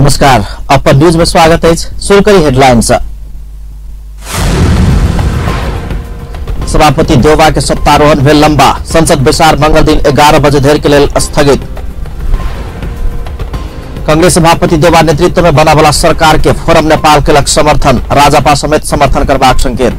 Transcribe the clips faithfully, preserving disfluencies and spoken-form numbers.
नमस्कार, अपन न्यूज में स्वागत है। शुरू करी हेडलाइंस। सभापति देउबा के सत्तारोहण भेल लंबा, संसद बैसार मंगल दिन ग्यारह बजे धरि के लेल स्थगित। कांग्रेस सभापति देउबा नेतृत्व में बना वाला सरकार के फोरम नेपाल केलक समर्थन, राजपा समेत समर्थन करबाक संकेत।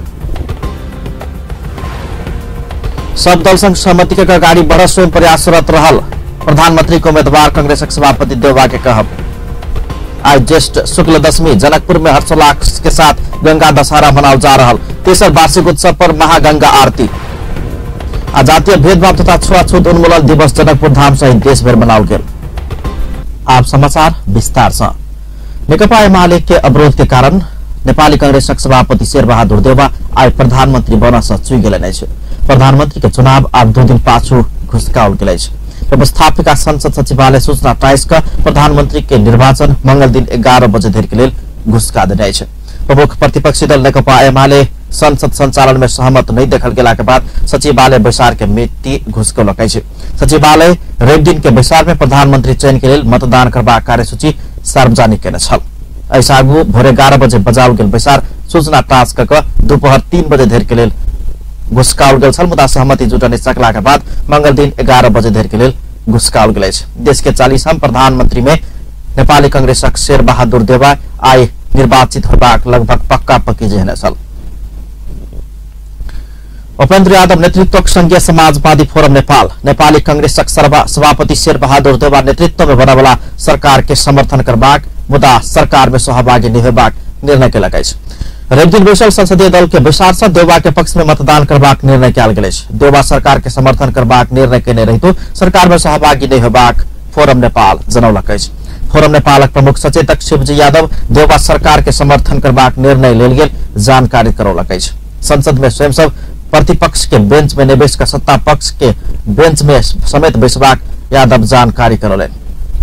सब दल संग सहमति के अगाडि बढ़ स्वयं प्रयासरत रहल, प्रधानमंत्री को उम्मीदवार कांग्रेस सभापति देउबा के कहब। आज ज्येष्ठ शुक्ल दशमी, जनकपुर में हर्षोल्लास के साथ गंगा दशहरा मनाओ जा रहा। तेसर वार्षिक उत्सव पर महागंगा आरती। आज जातीय भेदभाव तथा छुआछूत उन्मूलन दिवस जनकपुर धाम सहित देश भर मनाओ गेल। आप समाचार विस्तार से। नेकपा एमाले के अवरोध के कारण नेपाली कांग्रेसक सभापति शेरबहादुर देउबा आज प्रधानमंत्री बन से चुई गेल छै। प्रधानमंत्री के चुनाव अब दो दिन पाछू घुसकाओल गेल छै। व्यवस्थापिका संसद सचिवालय सूचना टाइस का प्रधानमंत्री के निर्वाचन मंगल दिन ग्यारह बजे धरि के लिए घुसका देने छै। प्रमुख प्रतिपक्षी दल नेकपा एमाले संसद संचालन में सहमत नहीं देखल गेला के बाद सचिवालय बैसार के मिति घुसकौलक छै। सचिवालय रवि दिन के बैसार में प्रधानमंत्री चयन के लिए मतदान करबाक कार्यसूची सार्वजनिक केने छल। ऐसा आगू भोरे ग्यारह बजे बजाओल गेल बैसार सूचना टाइस क दोपहर तीन बजे धरि के लिए घुसकाओल गेल छल, मुदा सहमति जुटने सकला के बाद मंगल दिन ग्यारह बजे धरि के लिए घुसकाओल गेल छै। देश के चालीसम प्रधानमंत्री में नेपाली कांग्रेसक शेरबहादुर देउबा आई निर्वाचित होबाक लगभग पक्का पक्की जेहने छल। उपेन्द्र यादव नेतृत्वक संघीय समाजवादी फोरम नेपाल नेपाली कांग्रेसक सभापति शेरबहादुर देउबा नेतृत्व में बना वाला सरकार के समर्थन करबाक, मुदा सरकार में सहभागी नहीं होबाक निर्णय केलक अछि। रवि दिन बैसल संसदीय दल के बैसार से देउबा के पक्ष में मतदान करबाक निर्णय कयल गेल अछि। देउबा सरकार के समर्थन करबाक निर्णय केने रहितो सरकार में सहभागी नहीं होबाक फोरम नेपाल जनौलक अछि। फोरम नेपालक प्रमुख सचेतक शिवजी यादव देउबा सरकार के समर्थन करबाक निर्णय लेल गेल जानकारी करौलक अछि। संसद में स्वयं सब प्रतिपक्ष के बेंच में निवेश का सत्ता पक्ष के बेंच में समेत बैसबाक यादव जानकारी करौलनि।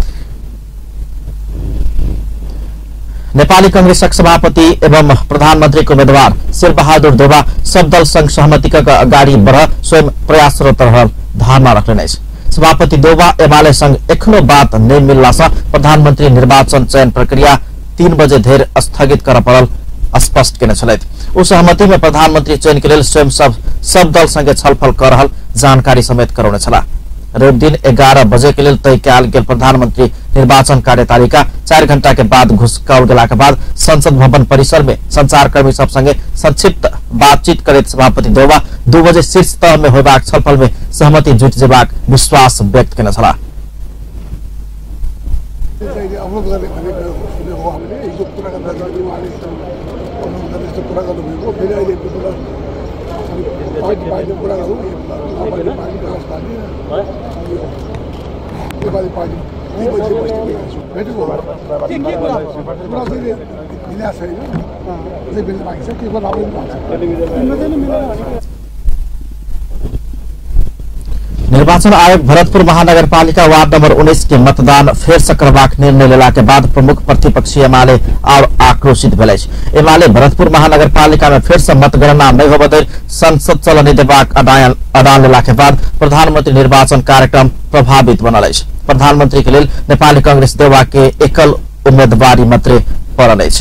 नेपाली कांग्रेसक सभापति एवं प्रधानमंत्री के उम्मीदवार शेरबहादुर देउबा सब दल संग सहमति का अगाडि बढ़ स्वयं प्रयासरत रहल धारणा रखने अछि। सभापति देउबा एमाले संग एखनो बात नहीं मिलला से प्रधानमंत्री निर्वाचन चयन प्रक्रिया तीन बजे धरि स्थगित कर पड़ल स्पष्ट केने छलथि। उस सहमति में प्रधानमंत्री चयन के लिए स्वयं सब सब दल संगे छलफल कर रहल जानकारी समेत करौने छला। रवि दिन ग्यारह बजे के लिए तय कयल गेल प्रधानमंत्री निर्वाचन कार्यतालिका चार घंटा के बाद घुसकाओल गेला के बाद संसद भवन परिसर में संचारकर्मी सब संगे संक्षिप्त बातचीत करैत सभापति देउबा दू बजे शीर्ष तह में होबाक छलफल में सहमति जुट जेबाक विश्वास व्यक्त केने छलाह। निर्वाचन आयोग भरतपुर महानगरपालिका वार्ड नंबर उन्नीस के मतदान फेर से करबाक निर्णय लेला के बाद प्रमुख प्रतिपक्षी एमाले और आक्रोशित भेल अछि। एमाले भरतपुर महानगरपालिका में फेर से मतगणना नहीं होबे धरि संसद चलने देबाक अडान लेला के बाद प्रधानमंत्री निर्वाचन कार्यक्रम प्रभावित बनल अछि। प्रधानमंत्री के लेल नेपाली कांग्रेस देउबा के एकल उम्मीदवारी मात्र पड़ल अछि।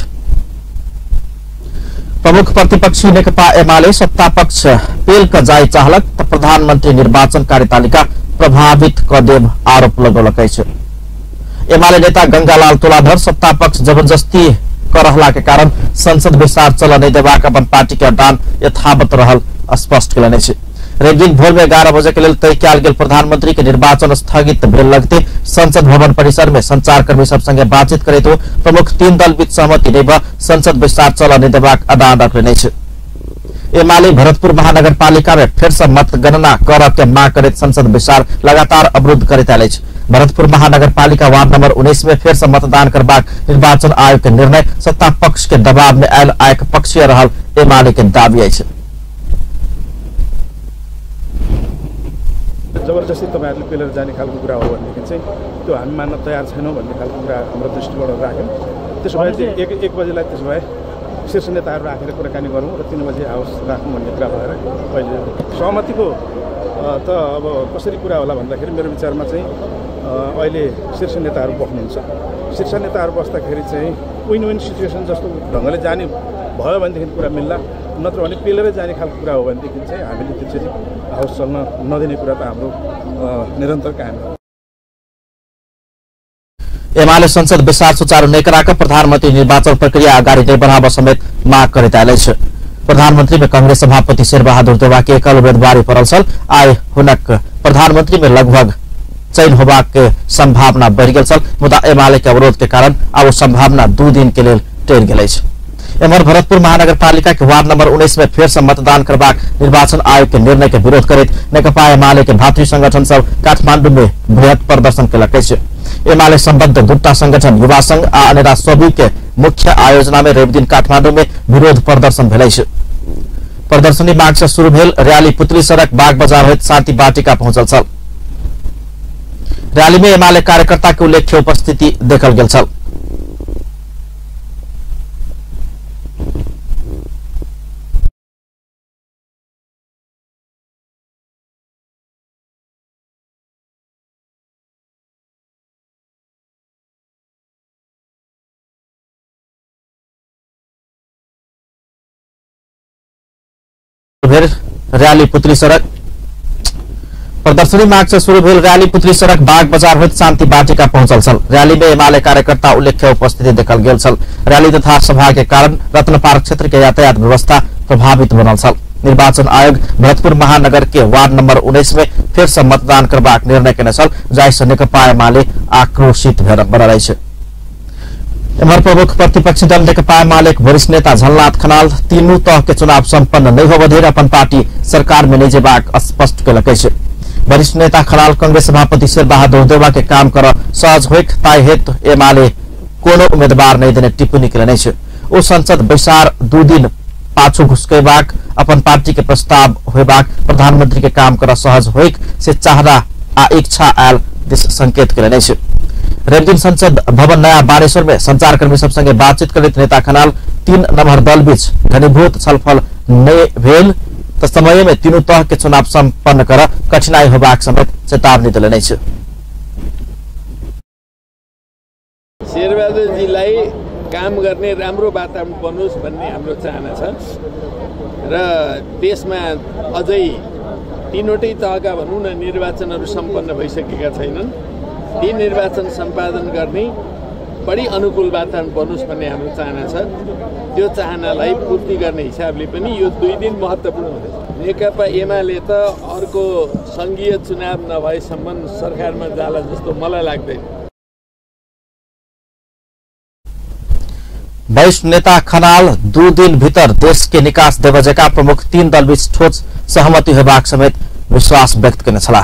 प्रमुख प्रतिपक्षी नेकपा एमाले सत्ता पक्ष पेल क जाय चाहलक त प्रधानमंत्री निर्वाचन कार्यतालिका प्रभावित क देव आरोप लगौलक अछि। एमाले नेता गंगालाल तुलाधर सत्ता पक्ष जबरदस्ती कर रहला के कारण संसद विस्तार चल नहीं देबाक अपन पार्टी के अडान यथावत रहल स्पष्ट केलनि अछि। रवि दिन भोर में ग्यारह बजे के लिए तय कयल गेल प्रधानमंत्री के निर्वाचन स्थगित भेल लगते संसद भवन परिसर में संचारकर्मी सब संगे बातचीत करैत प्रमुख तीन दल बीच सहमति नहीं भ संसद विस्तार चल नहीं देबाक अडान रखने अछि। एमाले भरतपुर महानगरपालिका में फेर से मतगणना करब के मांग करैत संसद विस्तार लगातार अवरुद्ध करैत आयल अछि। भरतपुर महानगरपालिका वार्ड नंबर उन्नीस में फेर से मतदान करबाक निर्वाचन आयोग के निर्णय सत्ता पक्ष के दबाव में आयल आयोग पक्षीय रहल एमाले के दावी अछि। जबरजस्ती तपाईहरुले पेलेर जाने खालको कुरा हो भनेदेखि चाहिँ त्यो हामी मान्न तयार छैनौं भन्ने खालको कुरा हाम्रो दृष्टिबाट राख्यौं। त्यसो भए एक एक बजेलाई त्यसो भए शीर्ष नेताहरू राखेर कुराकानी गरौँ र तीन बजे हाउस राखौँ भन्ने कुरा भएर अहिले सहमतिको त अब कसरी कुरा होला भन्दाखेरि मेरो विचारमा चाहिँ अहिले शीर्ष नेताहरू बस्नुहुन्छ। शीर्ष नेताहरू बस्दाखेरि चाहिँ विन विन सिचुएसन जस्तो ढङ्गले जाने भयो भनेदेखि कुरा मिल्ला, नत्र भने पेलेरै जाने खालको कुरा हो भनेदेखि चाहिँ हामीले त्यसरी हाउस चल्न नदिने कुरा त हाम्रो निरन्तर कायम हो। एमाले संसद विशाल सुचारू नै कराकर प्रधानमंत्री निर्वाचन प्रक्रिया अगाडि नै बढ़ावा समेत माग करिताले छ। प्रधानमंत्री में कांग्रेस सभापति शेरबहादुर देउवा के एकल उम्मीदवारी परल छल। आय हुनक प्रधानमंत्री में लगभग चयन होबाक के संभावना बढ़ गेल छल, मुदा एमाले के अवरोध के कारण अब संभावना दू दिन के लेल टेर गेल छै। एम्हर भरतपुर महानगरपालिका के वार्ड नंबर उन्नीस में फेर से मतदान करबाक निर्वाचन आयोग के निर्णय के विरोध करैत नेकपा एमाले के भातृ संगठन सब काठमांडू में बृहत प्रदर्शन केलक अछि। एमाले सम्बद्ध दूटा संगठन युवा संघ आ अनेरा सोबी के मुख्य आयोजना में रवि दिन काठमांडू में विरोध प्रदर्शन भेल अछि। प्रदर्शनी मार्ग से शुरू भेल रैली पुतली सड़क बाग बाजार होइत शांति बाटिका पहुंचल छल। रैली में एमाले कार्यकर्ता के उल्लेख्य उपस्थिति देखल गेल छल। रैली पुतली सड़क प्रदर्शनी मार्ग से शुरू भेल रैली पुतली सड़क बाग बाजार होइत शांति बाटिका पहुंचल छल। रैली में एमाले कार्यकर्ता उल्लेख्य उपस्थिति देखल गेल छल। रैली तथा सभा के कारण रत्न पार्क क्षेत्र के यातायात व्यवस्था प्रभावित बनल छल। निर्वाचन आयोग भरतपुर महानगर के वार्ड नंबर उन्नीस में फिर से मतदान करबाक निर्णय केने छल, जाहिसे नेकपा एमाले आक्रोशित बनल अछि। एम्हर प्रमुख प्रतिपक्षी दल नेकपा एमाले वरिष्ठ नेता झलनाथ खनाल तीनू तह के चुनाव संपन्न नहीं होबे धरि अपन पार्टी सरकार में नहीं जेबाक स्पष्ट केलक अछि। वरिष्ठ नेता खनाल कांग्रेस सभापति शेरबहादुर देउवा के काम कर सहज होइक ताई हेतु एमाले कोनो उम्मीदवार नहीं देने टिप्पणी केलनि अछि। ओ संसद बैसार दू दिन पाछू घुसकेबाक अपन पार्टी के प्रस्ताव होबाक प्रधानमंत्री के काम कर सहज होइक से चाहना आ इच्छा आयल दिस संकेत केलनि अछि। रवि दिन संसद भवन नया बानेश्वर में संचारकर्मी सब संगे बातचीत करैत नेता खनाल तीन नम्हर दल बीच घनीभूत छलफल नहीं भेल त समय में तीनों तह के चुनाव संपन्न कर कठिनाई होबाक समेत चेतावनी दिलनि छ। शेरबहादुरजीलाई काम गर्ने राम्रो वातावरण बनोस् भन्ने हाम्रो चाहना छ र देशमा अझै तीनवटै तहका भनौँ न निर्वाचनहरू सम्पन्न भइसकेका छैनन्। ती निर्वाचन सम्पादन गर्ने बढी अनुकूल वातावरण बनोस् भन्ने हाम्रो चाहना छ। त्यो चाहनालाई पूर्ति गर्ने हिसाबले पनि यो दुई दिन महत्त्वपूर्ण हुँदैछ। नेकपा एमाले त अर्को संघीय चुनाव नभएसम्म सरकारमा जाला जस्तो मलाई लाग्दैन। वरिष्ठ नेता खनाल दू दिन भीतर देश के निकास देवजेका प्रमुख तीन दल बीच ठोस सहमति होबाक समेत विश्वास व्यक्त करने छला।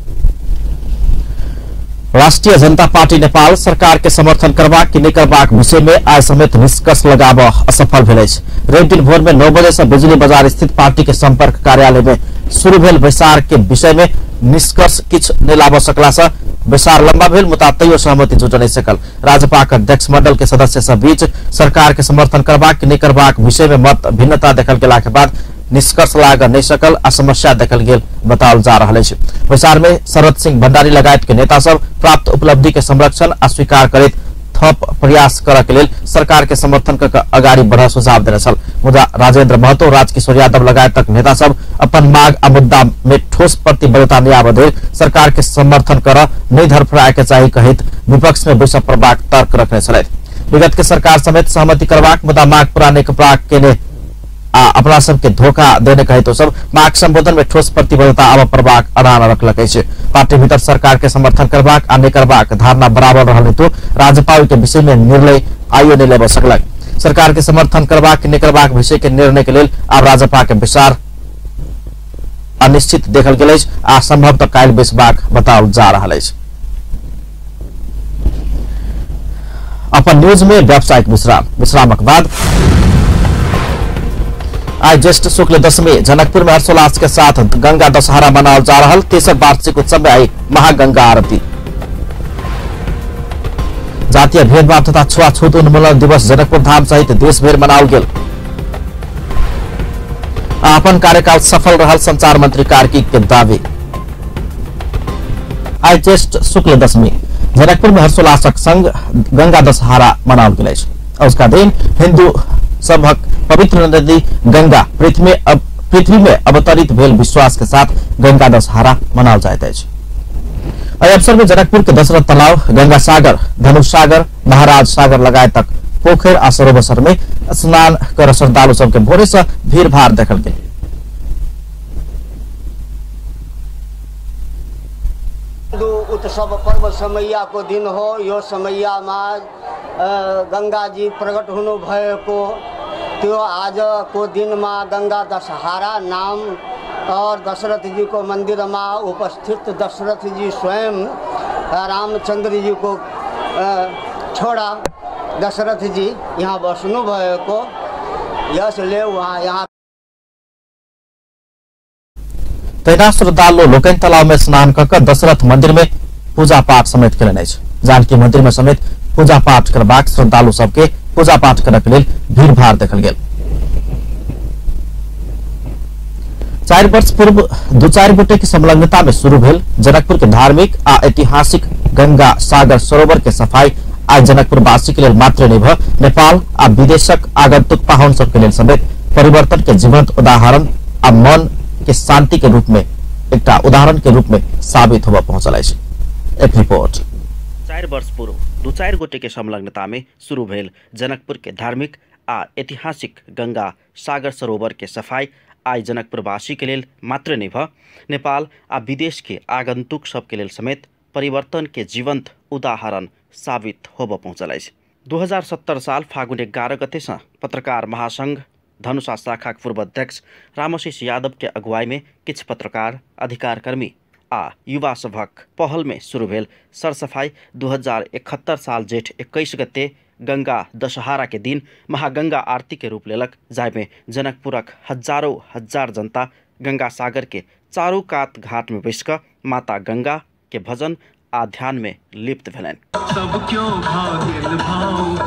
राष्ट्रीय जनता पार्टी नेपाल सरकार के समर्थन करबाक कि नहीं करबाक विषय में आज समेत निष्कर्ष लगाब असफल भेल अछि। रवि दिन भोर में नौ बजे से बिजली बाजार स्थित पार्टी के संपर्क कार्यालय में शुरू भेल बैसार के विषय में निष्कर्ष किछ नहीं लाभ सकला से बैसार लंबा भेल, मुदा तैयो सहमति जुट नहीं सकल। राज्यपाल अध्यक्ष मंडल के सदस्य सब बीच सरकार के समर्थन करबाक कि नहीं करबाक विषय में मत भिन्नता देखल गेला के बाद निष्कर्ष लाग नहीं सकल आ समस्या देखल गेल बताओल जा रहा है। बैसार में शरद सिंह भंडारी लगायत के नेता सब प्राप्त उपलब्धि के संरक्षण आ स्वीकार करैत थप प्रयास करऽ के लेल सरकार के समर्थन कर अगाड़ी बढ़ सुझाव देने छल। मुदा राजेंद्र महतो, राजकिशोर यादव लगायत तक नेता सब अपन मांग आ मुद्दा में ठोस प्रतिबद्धता नहीं आबे सरकार के समर्थन कर नहीं धरफराए के चाहिए कहित विपक्ष में बैसक प्रबाक तर्क रखने छल। विगत के सरकार समेत सहमति करबाक मुदा मांग पूरा नहीं करबाक के आ अपना सब के धोखा देने कहे तो सब मार्ग संबोधन में ठोस प्रतिबद्धता अब प्रभाग अड़ान रखलक अछि। पार्टी भीतर सरकार के समर्थन करबाक आ नहीं करबाक धारणा बराबर रहल तो राज्यपाल के विषय में निर्णय आयो नहीं ले सकलक। सरकार के समर्थन करबाक नहीं करबाक विषय के निर्णय के लिए अब राज्यपाल के विचार अनिश्चित देखल गेल अछि आ संभवतः काल्हि बैसबाक बताओल जा रहल अछि। अपन न्यूज में व्यावसायिक विश्राम विश्रामक बाद आज ज्येष्ठ शुक्ल दशमी जनकपुर में हर्षोल्लास के साथ गंगा दशहरा मनाओल जा रहा तेसर वार्षिक उत्सव में आई महागंगा आरती। जातीय भेदभाव तथा छुआछूत उन्मूलन दिवस जनकपुर धाम सहित देश भर मनाओल गेल। अपन कार्यकाल सफल रहल संचार मंत्री कार्तिक के दावी। आज ज्येष्ठ शुक्ल दशमी जनकपुर में हर्षोल्लासक संग गंगा दशहरा मनाओल गेल अछि। उसका दिन हिंदू सभक पवित्र नदी गंगा पृथ्वी में अब पृथ्वी में अवतरित भेल विश्वास के साथ गंगा दशहरा मनाओल जाइत अछि। एहि अवसर में जनकपुर के दशरथ तालाब, गंगा सागर, धनुष सागर, महाराज सागर लगायतक पोखर आ सरोवर में स्नान कर श्रद्धालु सबके भोरे से भीड़ भाड़ देखल गेल। हिंदू उत्सव पर्व समैया को दिन हो। यो समैया में गंगा जी प्रकट हुनु भएको त्यो आज को दिन में गंगा दशहरा नाम और दशरथ जी को मंदिर में उपस्थित दशरथ जी स्वयं रामचंद्र जी को छोड़ा दशरथ जी यहाँ बस्नु भएको यसले वहाँ यहाँ तैनात श्रद्धालु लोकन तालाब में स्नान कर दशरथ मंदिर में पूजा पाठ समेत करेन अछि। जानकी मंदिर में समेत पूजा पाठ करबाक श्रद्धालु सबके पूजा पाठ करक लेल भीड़ भाड़ देखल गेल। चार वर्ष पूर्व दू चार गोटे की संलग्नता में शुरू भेल जनकपुर के धार्मिक आ ऐतिहासिक गंगा सागर सरोवर के सफाई आज जनकपुर वासी के लेल मात्र नहीं भ नेपाल आ विदेशक आगंतुक पाहुन सबके लेल समेत परिवर्तन के जीवंत उदाहरण आ मन के शांति के रूप में एक उदाहरण के रूप में साबित होबा पहुंचल अछि। एक रिपोर्ट। चार वर्ष पूर्व दू चार गोटे के संलग्नता में शुरू भेल जनकपुर के धार्मिक आ ऐतिहासिक गंगा सागर सरोवर के सफाई आज जनकपुर वासी के लेल मात्र नहीं भ नेपाल आ विदेश के आगंतुक सबके लेल समेत परिवर्तन के जीवंत उदाहरण साबित होब पहुंचल अछि। दू हजार सत्तर साल फागुन एगारह गते से पत्रकार महासंघ धनुषा शाखा पूर्व अध्यक्ष रामाशीष यादव के अगुवाई में किछ पत्रकार, अधिकारकर्मी आ युवा सभक पहल में शुरू भेल सरसफाई दू हजार इकहत्तर साल जेठ इक्कीस गते गंगा दशहरा के दिन महागंगा आरती के रूप लेलक, जाहिमे जनकपुरक हजारों हजार जनता गंगा सागर के चारू कात घाट में बैस कर माता गंगा के भजन आ ध्यान में लिप्त भेलनि। सब क्यों भागिल भाव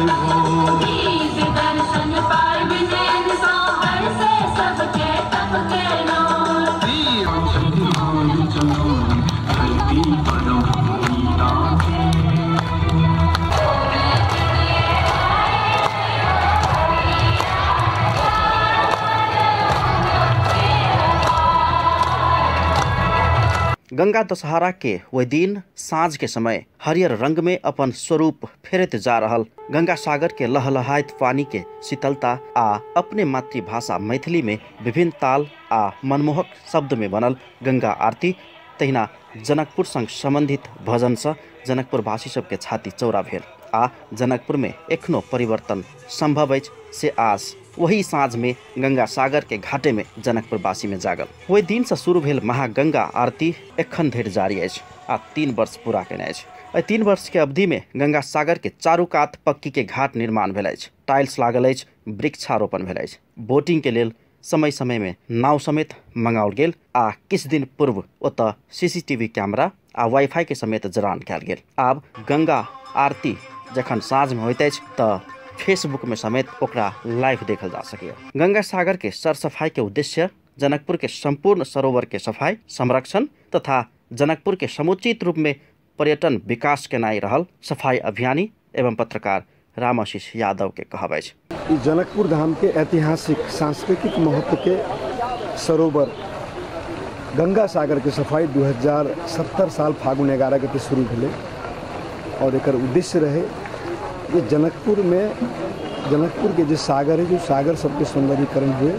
गंगा दशहरा के वही दिन साँझ के समय हरियर रंग में अपन स्वरूप फेरत जा रहल गंगा सागर के लहलहायत पानी के शीतलता आ अपने मातृभाषा मैथिली में विभिन्न ताल आ मनमोहक शब्द में बनल गंगा आरती तहिना जनकपुर संग संबंधित भजन से जनकपुर वासी सबके छाती चौड़ा भेल आ जनकपुर में एखनो परिवर्तन संभव अछि से आस वही साँझ में गंगा सागर के घाटे में जनकपुर वासी में जागल। वही दिन से शुरू भेल महागंगा आरती एखन धरि जारी अछि आ तीन वर्ष पूरा केने अछि। एहि तीन वर्ष के अवधि में गंगा सागर के चारू कात पक्की के घाट निर्माण भेल अछि, टाइल्स लागल अछि, वृक्षारोपण भेल अछि, बोटिंग के लेल समय समय में नाव समेत मंगाओल गेल आ किछ दिन पूर्व ओतऽ सीसीटीवी कैमरा आ वाईफाई के समेत जरान कयल गेल। आब गंगा आरती जखन साँझ में होइत अछि तऽ फेसबुक में समेत ओकरा लाइव देखल जा सकैए। गंगा सागर के सरसफाई के उद्देश्य जनकपुर के संपूर्ण सरोवर के सफाई संरक्षण तथा जनकपुर के समुचित रूप में पर्यटन विकास केनाई रहल सफाई अभियानी एवं पत्रकार रामाशीष यादव के कहब अछि। जनकपुर धाम के ऐतिहासिक सांस्कृतिक महत्व के सरोवर गंगा सागर के सफाई दू हजार सत्तर साल फागुन ग्यारह गते शुरू भेलै और एकर उद्देश्य रहे ये जनकपुर में जनकपुर के जो सागर है जो सागर सबके सौंदर्यीकरण हुए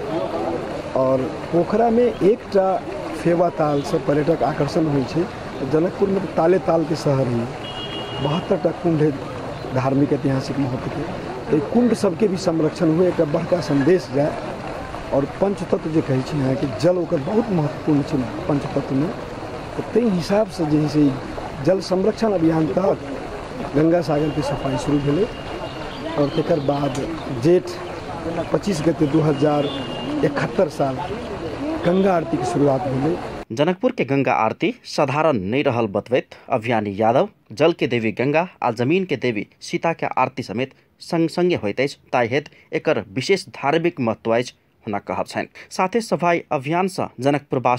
और पोखरा में एक टा फेवा ताल से पर्यटक आकर्षण हुई है। जनकपुर में तो ताले ताल के शहर है, बहत्तर टा कुंड है धार्मिक ऐतिहासिक महत्व के, तो कुंड सबके भी संरक्षण हुए एक बड़का संदेश जाए और पंचतत्व जो कहे हैं कि जल ओकर बहुत महत्वपूर्ण है पंचतत्व में, तो तई हिसाब से जैसे जल संरक्षण अभियान तहत गंगा सागर की सफाई शुरू भेलै और तकर बाद जेठ पच्चीस गते दू हजार इकहत्तर साल गंगा आरती की शुरुआत भेलै। जनकपुर के गंगा आरती साधारण नहीं रहल बतबैत अभियानी यादव जल के देवी गंगा आ जमीन के देवी सीता के आरती समेत संग संगे होइत अछि, ताहि हेतु एकर विशेष धार्मिक महत्व अछि हुनक कहब छनि। साथे सफाई अभियान से जनकपुरवासी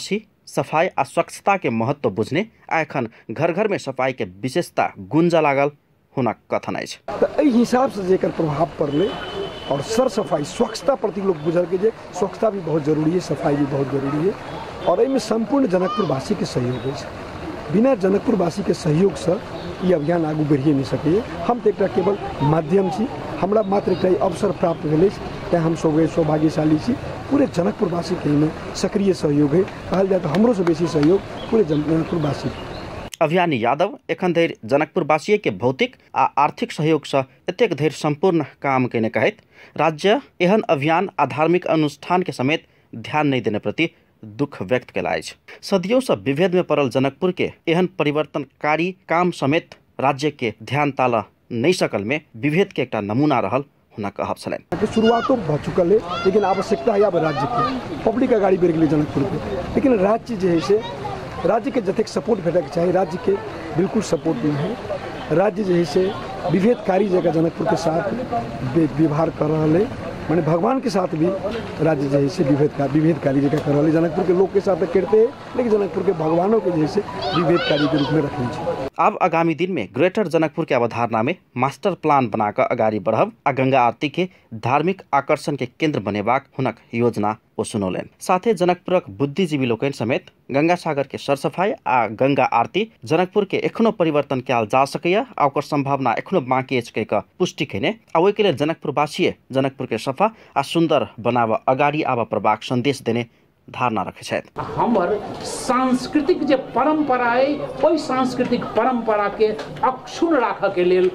सफाई आ स्वच्छता के महत्व बुझने आ एखन घर घर में सफाई के विशेषता गुंजा लागल हुनक कथन अछि। तो एहि हिसाब से जेकर प्रभाव पड़ले और सर सफाई स्वच्छता प्रति लोग बुझल के जे स्वच्छता भी बहुत जरूरी है, सफाई भी बहुत जरूरी है और एहिमे संपूर्ण जनकपुरवासी के सहयोग है। बिना जनकपुरवासी के सहयोग से ये अभियान आगू बढ़िए नहीं सके। हम तो एक केवल माध्यम छी, हमरा मात्र एक अवसर प्राप्त भेल तैं हम सब सौभाग्यशाली छी। पूरे जनकपुरवासी के में सक्रिय सहयोग है, कहल जाए तो हमरो से बेसी सहयोग पूरे जनकपुरवासी। अभियानी यादव एखन धरि जनकपुरवासी के भौतिक आ आर्थिक सहयोग से एतेक धरि संपूर्ण काम केने कहैत राज्य एहन अभियान आ धार्मिक अनुष्ठान के समेत ध्यान नहीं देने प्रति दुख व्यक्त कयला अछि। सदियों से विभेद में पड़ल जनकपुर के एहन परिवर्तनकारी काम समेत राज्य के ध्यान ताला नहीं सकल में विभेद के एक नमूना रहल हुनक कहब छलनि। शुरुआतो भ चुकल है, लेकिन आवश्यकता है अब राज्य के पब्लिक अगाड़ी बढ़ गई जनकपुर के, लेकिन राज्य जो है से राज्य के जतेक सपोर्ट भेटे के चाहिए राज्य के बिल्कुल सपोर्ट नहीं है। राज्य जो है से विभेदकारी जगह जनकपुर के साथ व्यवहार कर रहा है, माने भगवान के साथ भी राज्य जो है से विभेदकारी विभेदकारी जगह कर रहा है। जनकपुर के लोग के साथ करते हैं, लेकिन जनकपुर के भगवानों के जैसे विभेदकारी के रूप में रखनी चाहिए। अब आगामी दिन में ग्रेटर जनकपुर के अवधारणा में मास्टर प्लान बनाकर अगाडि बढ़ब आ गंगा आरती के धार्मिक आकर्षण के केंद्र बनेबाक हुनक योजना ओ सुनौलनि। साथे जनकपुरक बुद्धिजीवी लोकनि समेत गंगा सागर के सरसफाई आ गंगा आरती जनकपुर के एखनो परिवर्तन कयल जा सकैया आ ओकर संभावना एखनो बाँकी अछि कहि पुष्टि केने आ ओहि के लेल जनकपुरवासी जनकपुर के सफा आ सुंदर बनाब अगाडि आब प्रभाक संदेश देने धारणा रखे छथि। हमर सांस्कृतिक जे परंपरा है ओहि सांस्कृतिक परंपरा के अक्षुण्ण राखऽ के लेल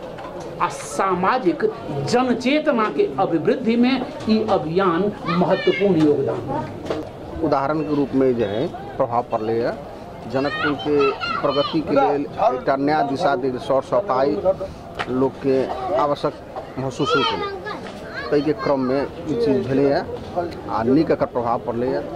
आ सामाजिक जनचेतना के अभिवृद्धि में ई अभियान महत्वपूर्ण योगदान। उदाहरण के रूप में जो है प्रभाव पड़ले है जनकपुर के प्रगति के लिए एक नया दिशा दे सौर सफाई लोग के आवश्यक महसूस होते ताहि के क्रम में ई चीज भेले है आ नीक एकर प्रभाव पड़ले है।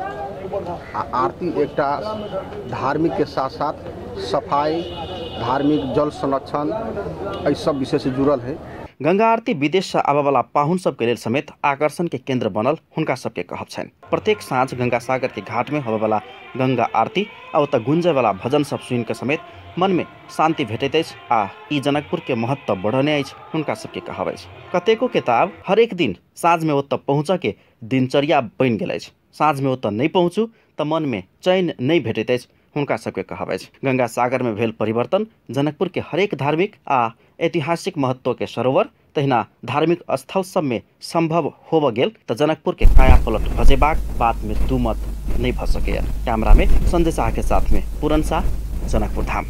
आ आरती एकटा धार्मिक के साथ साथ सफाई धार्मिक जल संरक्षण एहि सब विषय से जुड़ल है। गंगा आरती विदेश से आबे वाला पाहुन सब के लेल समेत आकर्षण के केंद्र बनल हुनका सबके कहब छनि। प्रत्येक साँझ गंगा सागर के घाट में होबे वाला गंगा आरती आ ओतऽ गुंजे वाला भजन सब सुनि के समेत मन में शांति भेटैत अछि आ ई जनकपुर के महत्व बढ़ने अछि हुनका सबके कहब अछि। कतेको किताब हरेक दिन साँझ में ओतऽ पहुँचऽ के दिनचर्या बनि गेल अछि। साँझ में ओतऽ नहीं पहुँचू तऽ मन में चैन नहीं भेटैत अछि हुनका सबके कहब अछि। गंगा सागर में भेल परिवर्तन जनकपुर के हरेक धार्मिक आ ऐतिहासिक महत्व के सरोवर तहिना धार्मिक स्थल सब में संभव होब गेल तऽ जनकपुर के काया पलट भजेबाक बात में दू मत नहीं भ सकेया। कैमरा में संजय शाह के साथ में पूरन शाह, जनकपुर धाम।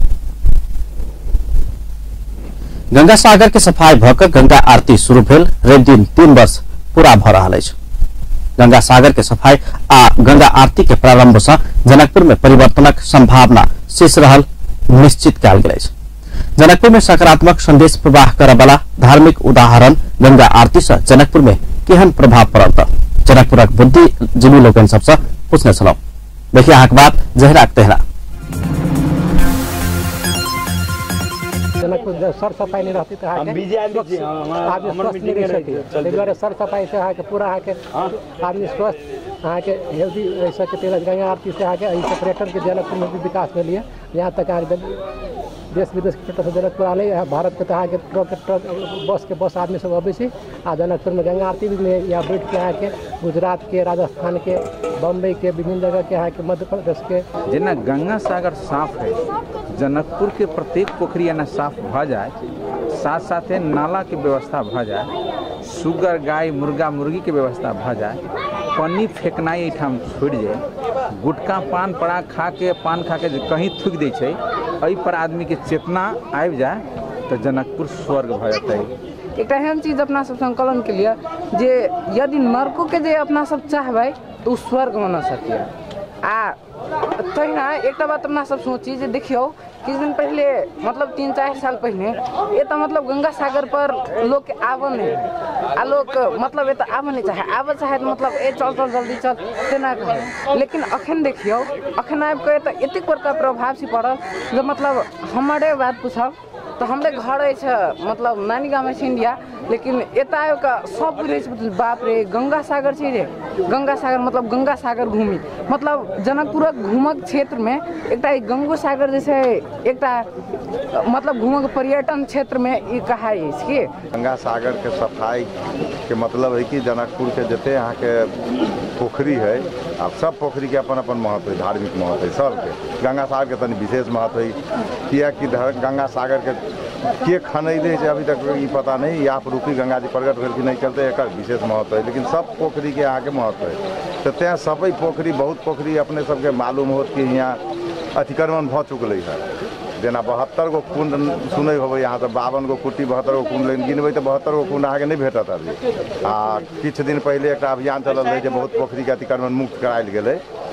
गंगा सागर के सफाई भऽ गंगा आरती शुरू भेल रवि दिन तीन वर्ष पूरा भऽ रहल अछि। गंगा सागर के सफाई आ गंगा आरती के प्रारंभ से जनकपुर में परिवर्तनक संभावना शेष रहल निश्चित कयल गेल अछि। जनकपुर में सकारात्मक संदेश प्रवाह करय वाला धार्मिक उदाहरण गंगा आरती से जनकपुर में केहन प्रभाव पड़ल तऽ जनकपुरक बुद्धिजीवी लोकनि सबसे पूछने छलहुँ। देखिए अहाँक बात जहराक तहरा। जनकपुर सर सफाई नहीं रहती तो आदमी स्वस्थ नहीं रह सके। ताहि दुआरे सर सफाई से अहाँके पूरा अहाँके आदमी स्वस्थ अहाँके हेल्दी रह सके। गंगा आरती से अहाँके पर्यटन के जनकपुर में भी विकास भेल है। यहाँ तक अहाँके देश विदेश के पर्यटक जनकपुर आले भारत के तहाँ के ट्रक ट्रक बस के बस आदमी सब अबै छै आ जनकपुर में गंगा आरती भी यहाँ बैठ के अहाँके गुजरात के राजस्थान के बम्बई के विभिन्न जगह के अहाँके मध्य प्रदेश के जेना गंगा सागर साफ है जनकपुर के प्रत्येक पोखरी एना साफ भ जाए साथ साथ नाला के व्यवस्था भ जाए सुगर गाय मुर्गा मुर्गी के व्यवस्था भ जाए पन्नी फेंकनाई एठाम छोड़ जाए गुटखा पान पड़ा खा के पान खा के कहीं थूक दै छै एहि पर आदमी के चेतना आबि जाए तो जनकपुर स्वर्ग भ जाते। एक एहन चीज अपना सब संकलन के लिए जे यदि नरको के जे अपना सब चाहबै तो स्वर्ग में न सकिए। आ तहिना एक बात अपना सब सोची जे देखियो किछ दिन पहले मतलब तीन चार साल पहले ये तो मतलब गंगा सागर पर लोग के आवन नहीं आ लोग मतलब ये तो आवन नहीं चाहे आब चाहे तो मतलब ए चल चल जल्दी चल तेना कहे। लेकिन अखन देखियो अखन आबि के तो एतेक बड़का प्रभाव से पड़ल जो मतलब हमारे बात पूछब तो हमरे घर अछि मतलब नानी गाँव अछि इंडिया लेकिन यता का सब रहे बाप रे गंगा सागर चाहिँ रे गंगा सागर मतलब गंगा सागर घूमी मतलब जनकपुर घूमक क्षेत्र में एकटा गंगो सागर जैसे एकटा मतलब घूमक पर्यटन क्षेत्र में ये कहा है इसके गंगा सागर के सफाई के मतलब है कि जनकपुर के जते यहाँ के पोखरी है अब सब पोखरी के अपन अपन महत्व है, धार्मिक महत्व है सबके। गंगा सागर के तनी विशेष महत्व है किया कि गंगा सागर के के खनैले अभी तक ये पता नहीं यहाँ पर रूपी गंगा जी प्रकट भेल कि नहीं चलते एक विशेष महत्व है, लेकिन सब पोखरी के यहाँ के महत्व है। तो तें सब पोखरी बहुत पोखरी अपने सबके मालूम होत कि यहाँ अतिक्रमण भ चुकल है। जेना बहत्तर गो कुंड सुनै होबै यहाँ तो बावन गो कुटी बहत्तर गो कुंड लेकिन गिनबै तो बहत्तर गो कुंड अहाँके नहीं भेटत अभी। आ किछु दिन पहले एक अभियान चलल है जो बहुत पोखरी के अतिक्रमण मुक्त करायल गेलै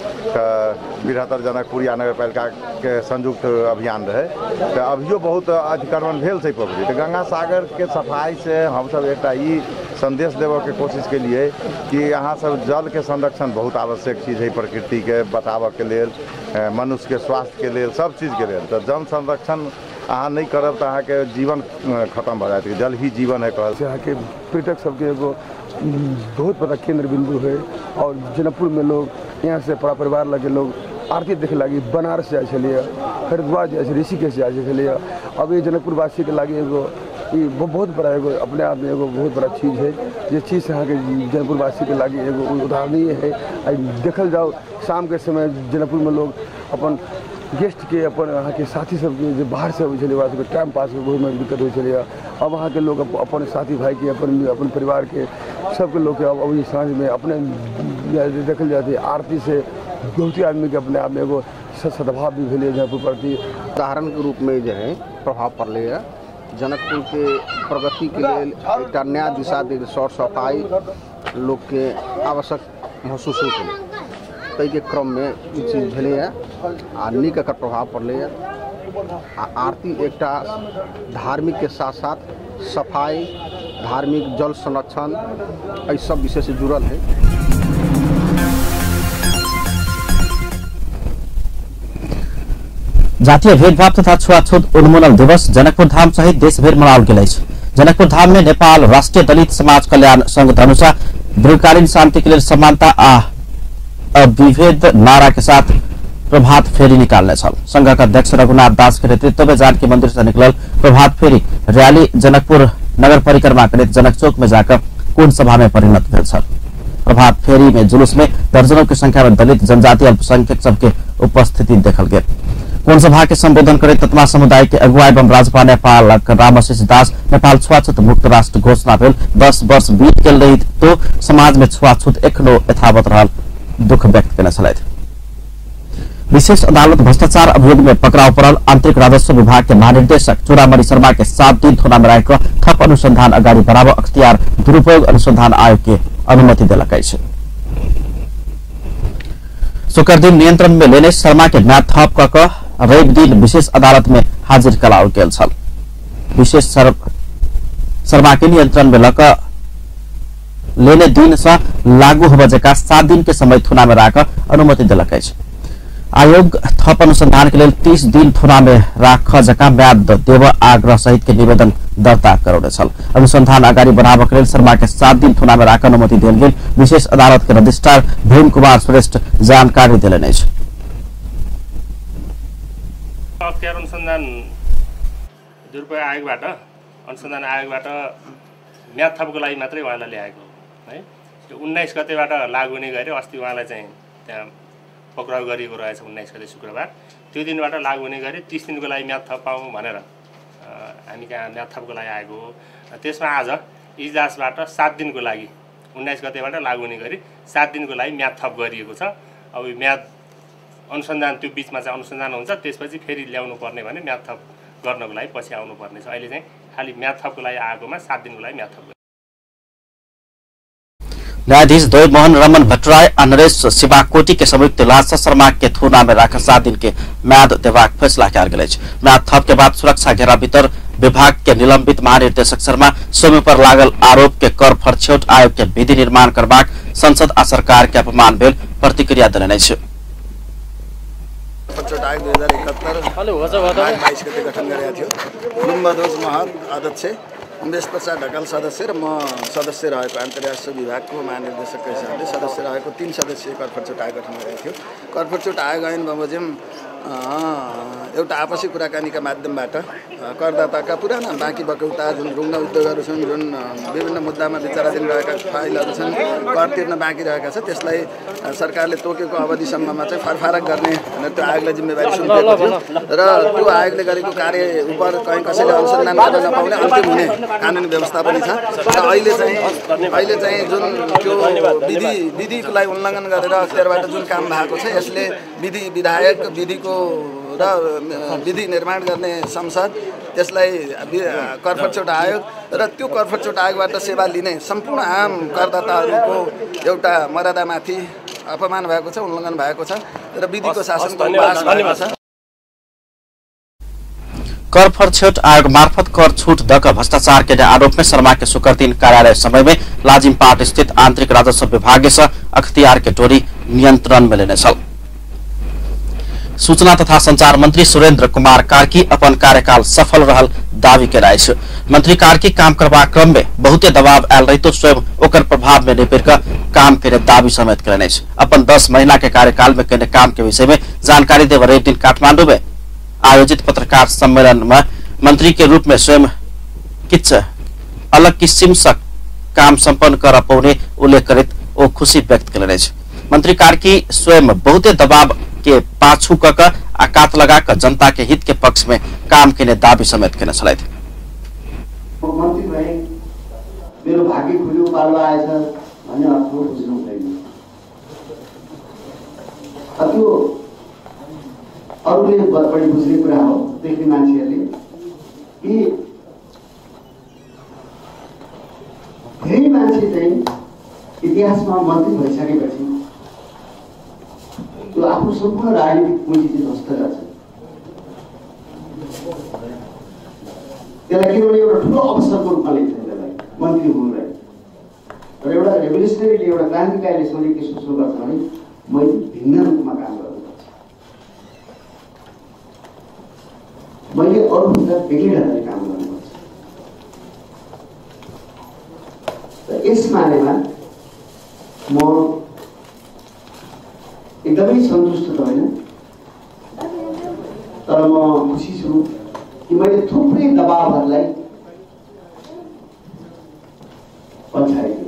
तो बिरहत्तर जनकपुर या नगर पालिका के संयुक्त अभियान रहे तो अभियो बहुत अतिक्रमण भेल छै पोखरी। तो गंगा सागर के सफाई से हम सब एक संदेश देवे के कोशिश के लिए कि यहाँ सब जल के संरक्षण बहुत आवश्यक चीज़ है, प्रकृति के बचाव के लिए मनुष्य के स्वास्थ्य के लिए सब चीज़ के लिए। तो जल संरक्षण अहाँ नहीं करब तो अहाँ के जीवन खत्म हो जाए। जल ही जीवन है कहल यहाँ के पर्यटक सबके एगो बहुत बड़ा केंद्र बिंदु है और जनकपुर में लोग यहाँ से बड़ा परिवार लगे लोग आरती देखे लगी बनारस जाए चलिए हरिद्वार जाए ऋषिकेश जाए चलिए। अब ये जनकपुर वासी के लगे एगो ये बहुत बड़ा एगो अपने आप में एगो बहुत बड़ा चीज़ है। ये चीज़ यहाँ के जनकपुर वासी के लगे एगो उदाहरणीय है। देखल जाओ शाम के समय जनकपुर में लोग अपन गेस्ट के अपन यहाँ के साथी सब के जो बाहर से चले वहाँ सबके टाइम पास में बहुत में दिक्कत हो चले। अब वहाँ के लोग अपन साथी भाई के अपन अपन परिवार के सबके लोग के अब अभी सांझ में अपने देखल जाती है आरती से बहुत ही आदमी के अपने आप में एगो सद्भाव भी भेले जनकपुर प्रति उदाहरण के रूप में जो है प्रभाव पड़ले है। जनकपुर के प्रगति के लिए एक नया दिशा दे सौर सफाई लोग के आवश्यक महसूस होते तई के क्रम में ये चीज़ भेले है आ नीक एकर प्रभाव पड़ले है। आरती एकटा धार्मिक के साथ साथ सफाई धार्मिक जल संरक्षण ये सब विषय से जुड़ल है। जातीय भेदभाव तथा छुआछूत उन्मूलन दिवस जनकपुर धाम सहित देशभर मनाओल गेल अछि। जनकपुर धाम में नेपाल राष्ट्रीय दलित समाज कल्याण संघ धनुषा दीर्घकालीन शांति के लिए समानता आ विभेद नारा के साथ प्रभात फेरी निकालने छल। संघ का अध्यक्ष रघुनाथ दास के नेतृत्व में जानकी मंदिर से निकलल प्रभात फेरी रैली जनकपुर नगर परिक्रमा करते जनक चौक में जाकर कुंड सभा में परिणत भेल छल। प्रभात फेरी में जुलूस में दर्जनों की संख्या में दलित जनजाति अल्पसंख्यक सबके उपस्थिति देखल गेल। कुंड सभा के संबोधन करे तत्मा समुदाय के अगुवा एवं राज्यपाल नेपाल रामाशीष दास नेपाल छुआछूत मुक्त राष्ट्र घोषणा भेल दस वर्ष बीत गेल रही तो समाज में छुआछूत एखनो यथावत रहल दुख व्यक्त करने छलथि। विशेष अदालत भ्रष्टाचार अभियोग में पकड़ाव पड़ल आंतरिक राजस्व विभाग के महानिदेशक चूड़ामणि शर्मा के सात दिन थोड़ा में रहकर थप अनुसंधान अगाडि बढ़ाव अख्तियार दुरुपयोग अनुसंधान आयोग के अनुमति दिलक अछि। शुक्र दिन नियंत्रण में लेने शर्मा के म्याद थप क रवि दिन विशेष अदालत में हाजिर कराओल गेल छल। विशेष शर्मा के नियंत्रण में लक लेने दिन से लागू होबे जका सात दिन के समय थुना में राख अनुमति दिलक अछि। आयोग थप अनुसंधान के लिए तीस दिन थुना में राख जका म्याद देव आग्रह सहित के निवेदन दर्ता करौने छल। अनुसंधान अगाडि बढ़ाव के लिए शर्मा के सात दिन थुना में राख अनुमति दिल गेल विशेष अदालत के रजिस्ट्रार भीम कुमार श्रेष्ठ जानकारी दिलेन अछि। अख्तियार अनुसंधान दुरुपयोग आयोगबाट अनुसन्धान आयोगबाट म्याद थपको लागि मात्रै उहाँलाई ल्याएको है। त्यो उन्नाइस गतेबाट लागू हुने गरे अस्ति उहाँलाई चाहिँ त्यहाँ पक्राउ गरिएको रहेछ उन्नाइस गते शुक्रबार। त्यो दिनबाट लागू हुने गरे तीस दिनको लागि म्याद थप पाऊँ भनेर हामी कहाँ म्याद थपको लागि आएको हो। त्यसमा आज इजलासबाट सात दिनको लागि उन्नाइस गतेबाट लागू हुने गरी सात दिनको लागि म्याद थप गरिएको छ। अब म्याद अनुसन्धान त्यो बिचमा चाहिँ अनुसन्धान हुन्छ त्यसपछि फेरि ल्याउनु पर्ने भने म्याद थप गर्नको लागि पछि आउनु पर्ने छ। अहिले चाहिँ खाली म्याद थपको लागि आएकोमा सात दिनको लागि म्याद थप। न्यायाधीश द्वय मोहन रमन भट्टराय और नरेश शिवाकोटी के संयुक्त लाशा शर्मा के थुना में राख सात दिन के म्याद देबाक फैसला कयल गेल अछि। म्याद थप के बाद सुरक्षा घेरा भीतर विभाग के निलंबित महानिर्देशक शर्मा स्वयं पर लागल आरोप के कर फरछौट आयोग के विधि निर्माण करबाक संसद आ सरकार के अपमान भेल प्रतिक्रिया देने अछि। फरछौट आयोग दुई हजार इकहत्तर बाईस गते गठन गरेको थियो। गुम्बदोज महत अध्यक्ष उमेश प्रसाद ढकाल सदस्य र म सदस्य रहेको अन्तर्राष्ट्रिय विभागको महानिर्देशकको हिसाबले सदस्य रहेको तीन सदस्यीय करफोटचोट आयोग गठन गरेको थियो। करफोटचोट आयोग ऐन बमोजिम एउटा आपसी कुराकानीका माध्यमबाट करदाताका पुराना बाँकी बकौता जुन रुग्ण उद्योगहरू छन्, जुन विभिन्न मुद्दामा विचाराधीन रहेका फाइलहरू छन्, कर तिर्न बाँकी रहेका छ, त्यसलाई सरकारले तोकेको अवधिसम्ममा चाहिँ फरफारक गर्ने त्यो आयोगलाई जिम्मेवारी सुम्पिएको थियो र त्यो आयोगले गरेको कार्य उप कहीँ कसैले अनुसन्धान गर्न नपाउने अन्तिम हुने कानुनी व्यवस्था पनि छ र अहिले चाहिँ अहिले चाहिँ जुन त्यो विधि विधिलाई उल्लङ्घन गरेर अख्तियारबाट जुन काम भएको छ, यसले विधि विधायक विधिको र विधि निर्माण गर्ने संसद, त्यसलाई करफोटचोट आयोग र त्यो करफोटचोट आयोगबाट सेवा लिने सम्पूर्ण आम करदाताहरूको एउटा मर्यादामाथि अपमान भएको छ, उल्लङ्घन भएको छ र विधिको शासनको उपहास भएको छ। कर फरछोट आयोग मार्फत कर छूट दक भ्रष्टाचार के आरोप में शर्मा के शुक्र दिन कार्यालय समय में लाजिम पाट स्थित आंतरिक राजस्व विभाग से अख्तियार के टोली नियंत्रण में लेने चल। सूचना तथा संचार मंत्री सुरेंद्र कुमार कार्की अपन कार्यकाल सफल रहल दावी कराए। मंत्री कार्की काम करवा क्रम में बहुते दबाव आयल रही तो स्वयं ओकर प्रभाव में निपेर कर काम करे दावी समेत करने। अपन दस महीना के कार्यकाल में करने काम के विषय में जानकारी देव एक दिन काठमांडू में आयोजित पत्रकार सम्मेलन में मंत्री के रूप में स्वयं किच अलग किसिम से काम संपन्न कर पाने उल्लेख करित ओ खुशी व्यक्त करने। मंत्री कार्की स्वयं बहुते दबाव के पाछू कक आकात लगा कर जनता के हित के पक्ष में काम के दावी समेत करने चलाए थे। मेरो भाग्य खुल्यो पालो आएछ भन्ने अर्थ बुझ्नु हुँदैन। त्यो अरूले बढी बुझ्ने कुरा हो, देख्ने मान्छेहरूले कि धेरै मान्छे चाहिँ इतिहासमा मन्त्री भइसकेपछि त्यो आफ्नो सम्पूर्ण राजनीतिक पुँजी चाहिँ ध्वस्त गर्छ। त्यसलाई किनभने एउटा ठुलो अवसरको रूपमा लिन्छ त्यसलाई मन्त्री हुनुलाई। र एउटा रेभोल्युसनरीले एउटा क्रान्तिकारीले सोचे के सोच्नु गर्छ भने मैले भिन्न रूपमा काम गर्नुपर्छ, मैले अरूभन्दा बेग्लै ढङ्गले काम गर्नुपर्छ। र यस मानेमा म एकदमै सन्तुष्ट त होइन, तर म खुसी छु कि मैले थुप्रै दबावहरूलाई पछाडि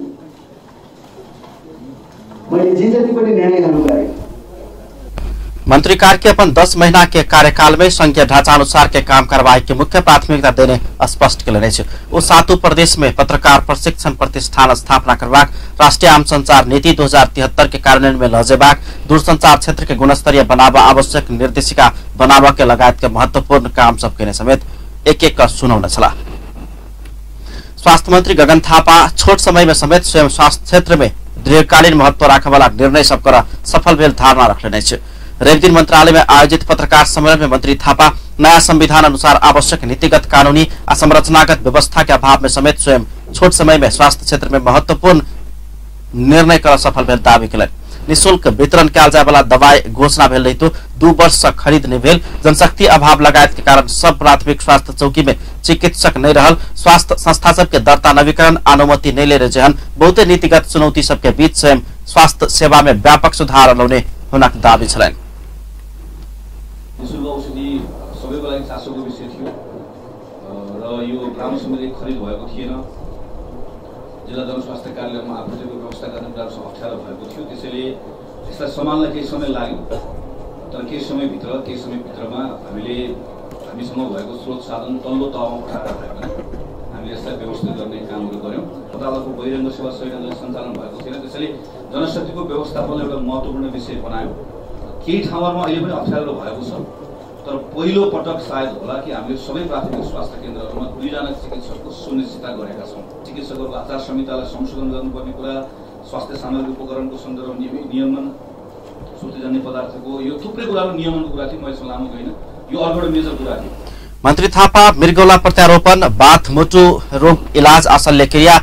मैले जे जति पनि निर्णयहरू गरेँ। मंत्री कार्की अपन दस महीना के कार्यकाल में संघीय ढांचा अनुसार के काम कार्रवाई की मुख्य प्राथमिकता देने स्पष्ट करेने। वो सातों प्रदेश में पत्रकार प्रशिक्षण प्रतिष्ठान स्थापना करवाक, राष्ट्रीय आम संचार नीति दो हजार तिहत्तर के कार्यान्वयन में लजेबाक, दूरसंचार क्षेत्र के गुणस्तरीय बनावा, आवश्यक निर्देशिका बनावा के लगायत के महत्वपूर्ण काम सब के समेत एक एक का सुनाउने छला। स्वास्थ्य मंत्री गगन थापा छोट समय में समेत स्वयं स्वास्थ्य क्षेत्र में दीर्घकालीन महत्व राखे वाला निर्णय सब कर सफल भेल धारणा रखने। रेल दिन मंत्रालय में आयोजित पत्रकार सम्मेलन में मंत्री थापा नया संविधान अनुसार आवश्यक नीतिगत, कानूनी और संरचनागत व्यवस्था के अभाव में समेत स्वयं छोट समय में स्वास्थ्य क्षेत्र में महत्वपूर्ण निर्णय कर सफल भेल दावी कल। निःशुल्क वितरण कल जाए वाला दवाई घोषणा भेल रही तो दू वर्ष से खरीद नहीं भेल, जनशक्ति अभाव लगायत के कारण सब प्राथमिक स्वास्थ्य चौकी में चिकित्सक नहीं रहल, स्वास्थ्य संस्था सबके दर्ता नवीकरण अनुमति नहीं ले रहे जहन बहुते नीतिगत चुनौती सबके बीच स्वयं स्वास्थ्य सेवा में व्यापक सुधार ल्याउने हुनक दावी छलैन। निःशुल्क औषधि सबैको लागि चासोको विषय थियो र यो लामो समयदेखि खरिद भएको थिएन। जिल्ला जनस्वास्थ्य कार्यालयमा आपूर्तिको व्यवस्था गर्न गाह्रो अप्ठ्यारो भएको थियो, त्यसैले यसलाई सम्हाल्न केही समय लाग्यो। तर केही समयभित्र केही समयभित्रमा हामीले हामीसँग भएको स्रोत साधन तल्लो तहमा उठाएर भए पनि हामीले यसलाई व्यवस्थित गर्ने कामहरू गऱ्यौँ। अस्पतालको बहिरङ्ग सेवा सही ढङ्गले सञ्चालन भएको थिएन, त्यसैले जनशक्तिको व्यवस्थापन एउटा महत्त्वपूर्ण विषय बनायो। केही ठाउँहरूमा अहिले पनि अप्ठ्यारो भएको छ, तर पहिलो पटक सायद होला कि हामीले सबै प्राथमिक स्वास्थ्य केन्द्रहरूमा दुईजना चिकित्सकको सुनिश्चितता गरेका छौँ। चिकित्सकहरूको आचार संहितालाई संशोधन गर्नुपर्ने कुरा, स्वास्थ्य सामग्री उपकरणको सन्दर्भ नियमन, सुतेजन्य पदार्थको यो थुप्रै कुराहरू नियमनको कुरा थियो। मैले लामो गइनँ, यो अर्को मेजर कुरा थियो। मंत्री थापा मृगौला प्रत्यारोपण, बाथ मुटु रोग इलाज, शल्य क्रिया,